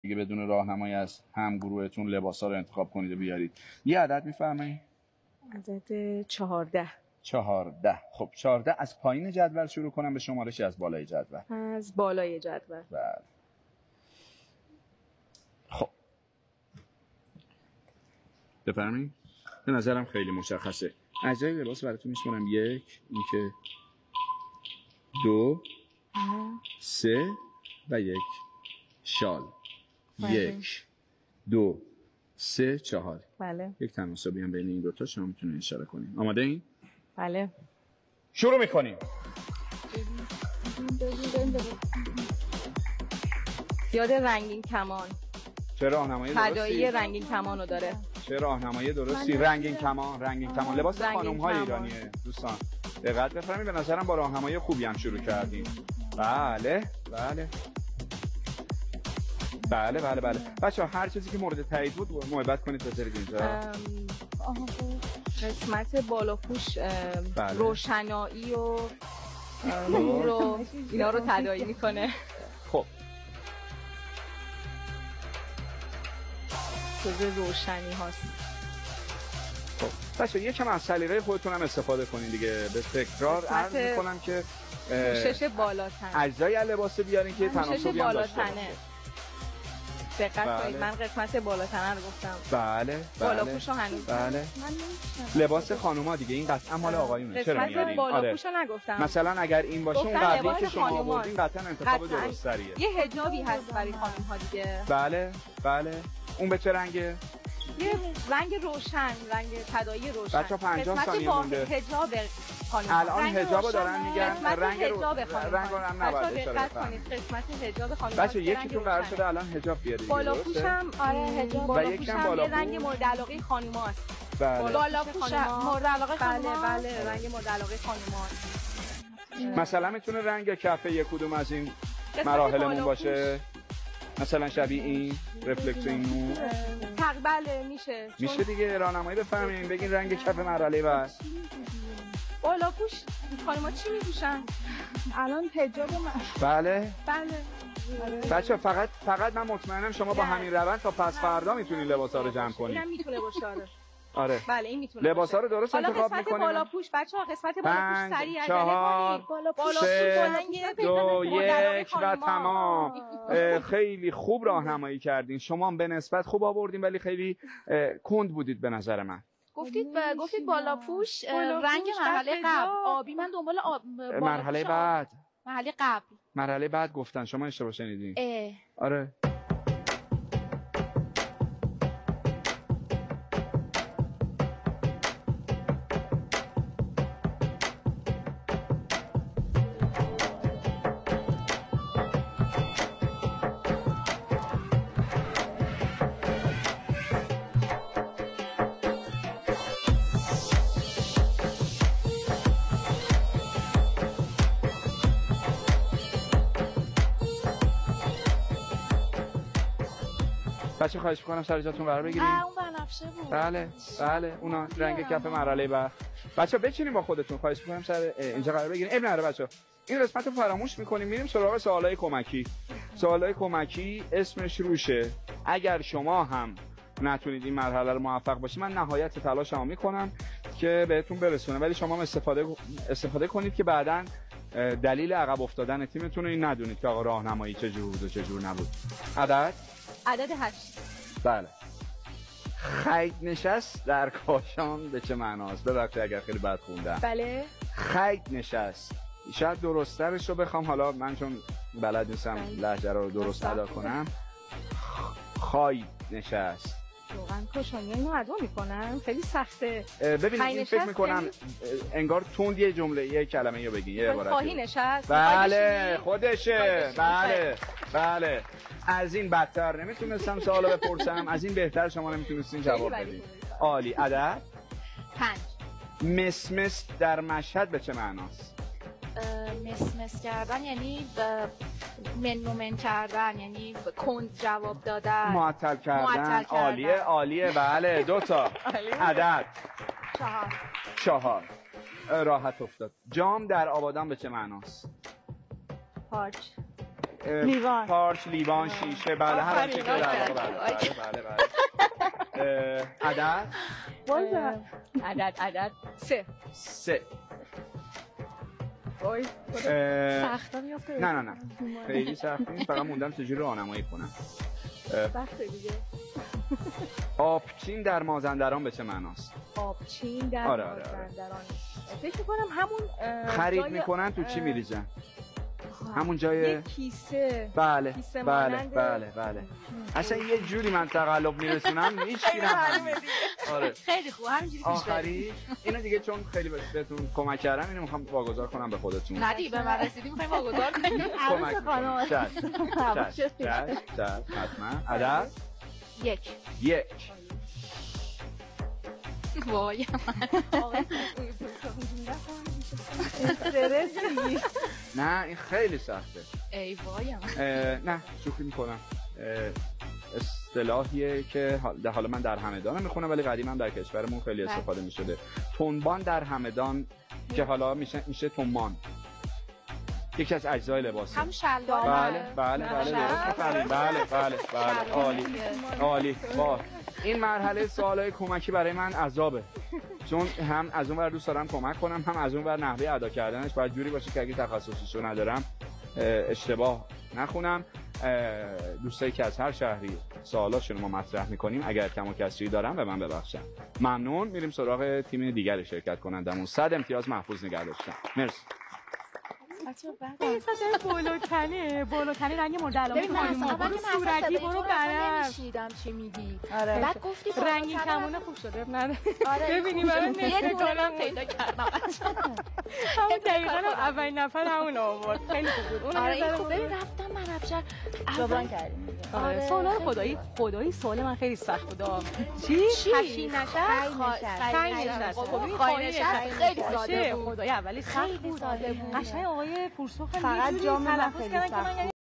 دیگه بدون راهنمایی از هم گروهتون لباسا رو انتخاب کنید و بیارید. یه عدد میفرمایید؟ عدد 14. 14. خب 14 از پایین جدول شروع کنم به شمارش از بالای جدول؟ از بالای جدول. بله. خب بفرمایید. به نظرم خیلی مشخصه. اجزای لباس براتون میشمارم. 1، این که 2، 3 و 1 شال. 1، 2، 3، 4. بله. یک تناسبی هم بین این دوتا شما میتونید اشاره کنید. آماده این؟ بله. شروع میکنیم. یاد رنگین کمان. چه راهنمایی درستی؟ تداعی رنگین کمانو داره. چه راهنمایی درستی؟ رنگین کمان. رنگین کمان لباس خانم‌های ایرانیه دوستان. دقت بفرمایید. به نظرم با راهنمایی خوبی هم شروع کردیم. بله بله بله بله بله. بچه‌ها هر چیزی که مورد تایید بود محبت کنید بذارید اینجا. قسمت بالاپوش بله. روشنایی و نور و اینا رو تداعی میکنه. خب جزء روشنی هاست. خب بچه‌ها یکم از سلیقه خودتون هم استفاده کنین دیگه. به تکرار عرض می‌کنم که پوشش بالاتن اجزای لباس بیارین که تناسبی هم داشته باشه. دقت کنید من قسمت بالاتنه رو گفتم. بله بالاپوشو هنوز بله. لباس خانوما دیگه این قطعا مال آقایونه. چرا میارین؟ قسمت بالاپوشو نگفتم. مثلا اگر این باشه اون قبلی که شما آوردین قطعا انتخاب درست‌تریه. یه حجابی هست برای خانم‌ها دیگه. بله بله. اون به چه رنگه؟ یه رنگ روشن، رنگ تداعی روشن. بچه‌ها 50 ثانیه مونده. حجاب خانم. الان حجابو دارن میگن رنگ حجاب خانم. رنگ رو هم نباید اشاره کنید. قسمت حجاب خانم. بچه‌ها یکیتون قرار شده الان حجاب بیاره. بالاپوشم آره حجاب. بالاپوشم یه رنگ مورد علاقه خانم‌هاست. بله. بالاپوش مورد علاقه خانم‌ها. بله رنگ مورد علاقه خانم‌هاست. مثلا میتونه رنگ کفه یک کدوم از این مراحلمون باشه. مثلا شبیه این رفلکت این نور. بله میشه دیگه. راهنمایی بفرمایید بگین رنگ کف مرحله بعد. بالاپوش خانم‌ها چی میپوشن؟ الان حجاب بله بله. بچه فقط من مطمئنم شما با همین روند تا پس فردا میتونین لباسا رو جمع کنید. اینم میتونه باشه آره. بله این میتونه لباسا رو درست انتخاب میکنید. حالا بالاپوش بچه‌ها قسمت بالاپوش سریع عجله کنید. بالاپوش 2 1 و تمام. خیلی خوب راهنمایی کردین. شما به نسبت خوب آوردین ولی خیلی کند بودید به نظر من. گفتید بالاپوش رنگ مرحله قبل آبی. من دنبال مرحله بعد. مرحله بعد گفتن شما اشتباه شنیدین. آره. بچه خواهش می‌کنم سر جاتون قرار بگیرید. اون بنفشه بود. بله اونا رنگ کف مرحله بعد. بچه بچینین با خودتون. خواهش می‌کنم سر اینجا قرار بگیرین. اب نره بچه. این قسمت رو فراموش می‌کنیم. میریم سراغ سوالای کمکی. سوالای کمکی اسمش روشه. اگر شما هم نتونید این مرحله رو موفق باشید من نهایت تلاشمو می‌کنم که بهتون برسونم. ولی شما هم استفاده کنید که بعداً دلیل عقب افتادن تیمتون رو این ندونید که آقا راهنمایی چه جور بود و چه جور نبود. عدد 8. بله. خید نشست در کاشان به چه معناست؟ ببخشید اگر خیلی بد خوندم. بله. خید نشست. شاید درست‌ترش رو بخوام حالا من چون بلد نیستم لهجه رو درست ادا کنم. خاید نشست. واقعا کاشانی اینو ادا میکنن خیلی سخته. ببینید این فکر میکنم انگار تند یه جمله یه کلمه رو بگی یه عبارت. خواهی نشست. بله خودشه. بله. از این بدتر نمیتونستم سوالو بپرسم. از این بهتر شما نمیتونستین جواب بدید. عالی. عدد 5. مسمس در مشهد به چه معناست؟ مسمس کردن یعنی من کردن، یعنی کند جواب دادن، معطل کردن. عالیه. بله 2 تا. عدد 4. راحت افتاد. جام در آبادان به چه معناست؟ پارچ. لیوان پارچ، لیوان، شیشه، بله هر چیزی که در واقع بله. عدد 3 وای سختا میافته. نه خیلی سخت نیست، فقط موندم چجوری راهنمایی کنم. سخته دیگه. آبچین در مازندران به چه معناست؟ آبچین در مازندران فکر می‌کنم همون خرید میکنن تو چی میریزن؟ همون جای کیسه. بله کیسه بله اصلا یه جوری من تقلب میرسونم میشکیرم. آره خیلی خوب همینجوری پیش بریم. آخری اینو دیگه چون خیلی بهتون کمک کردم اینو میخوام واگذار کنم به خودتون. ندی به من رسیدی میخوایم واگذار کنیم. کمک کنم. چشم حتما. عدد 1 وای نه این خیلی سخته. ای وای نه شوخی میکنم. اصطلاحیه که حالا من در همدان میخونم ولی قدیما در کشورمون خیلی استفاده میشده. تنبان در همدان که حالا میشه تنبان، یکی از اجزای لباسه. هم شلوار. بله عالی. این مرحله سوالای کمکی برای من عذابه، چون هم از اون ور دوست دارم کمک کنم، هم از اون ور نحوه ادا کردنش باید جوری باشه که اگه تخصصیشو ندارم اشتباه نخونم. دوستایی که از هر شهری سوالاشون ما مطرح میکنیم اگر کم و کسری دارم به من ببخشن. ممنون. میریم سراغ تیم دیگر شرکت کنندمون. 100 امتیاز محفوظ نگه داشتن. مرسی. بالاتنه رنگ مورد علاقه خانوما. برو صورتی برو برم. نمیشیدم چی میگی. بعد گفتی رنگی کمونه خوب شده. ببینی من یه دونه پیدا کردم. همون دقیقاً اولین نفر همون آورد. خیلی خوب بود. اون آره خوب رفتم من افشار جبران کردیم. آره سوال خدایی سوال من خیلی سخت بود. چی؟ خشی نشست. خالی نشست. خیلی ساده بود. خدایی اولی سخت بود. خیلی ساده بود. قشنگ آقای پورسو فقط جام من خیلی سخت بود.